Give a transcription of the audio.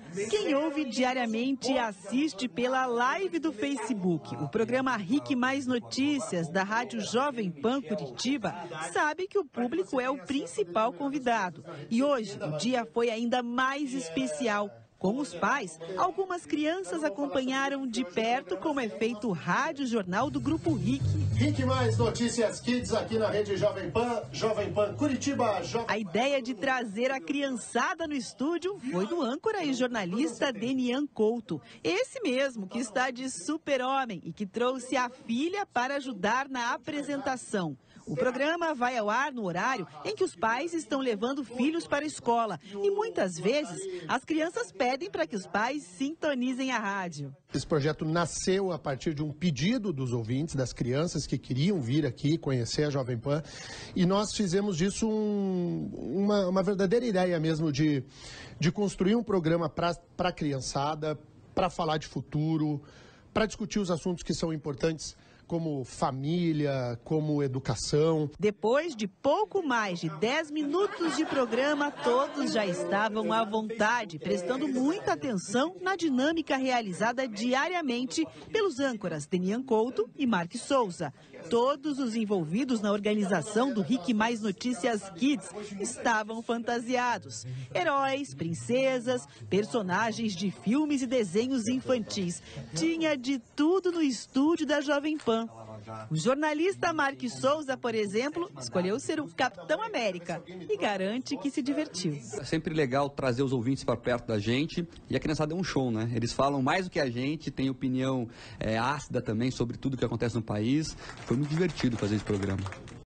Quem ouve diariamente e assiste pela live do Facebook o programa RIC Mais Notícias da Rádio Jovem Pan Curitiba sabe que o público é o principal convidado. E hoje o dia foi ainda mais especial. Com os pais, algumas crianças acompanharam de perto como é feito o rádio jornal do Grupo RIC. RIC Mais Notícias Kids aqui na rede Jovem Pan Curitiba. A ideia de trazer a criançada no estúdio foi do âncora e jornalista Denian Couto. Esse mesmo que está de super-homem e que trouxe a filha para ajudar na apresentação. O programa vai ao ar no horário em que os pais estão levando filhos para a escola. E muitas vezes as crianças pedem para que os pais sintonizem a rádio. Esse projeto nasceu a partir de um pedido dos ouvintes, das crianças que queriam vir aqui conhecer a Jovem Pan. E nós fizemos disso uma verdadeira ideia mesmo de construir um programa para a criançada, para falar de futuro, para discutir os assuntos que são importantes, como família, como educação. Depois de pouco mais de 10 minutos de programa, todos já estavam à vontade, prestando muita atenção na dinâmica realizada diariamente pelos âncoras Denian Couto e Mark Souza. Todos os envolvidos na organização do RIC Mais Notícias Kids estavam fantasiados. Heróis, princesas, personagens de filmes e desenhos infantis. Tinha de tudo no estúdio da Jovem Pan. O jornalista Mark Souza, por exemplo, escolheu ser o Capitão América e garante que se divertiu. É sempre legal trazer os ouvintes para perto da gente e a criançada é um show, né? Eles falam mais do que a gente, tem opinião ácida também sobre tudo que acontece no país. Foi muito divertido fazer esse programa.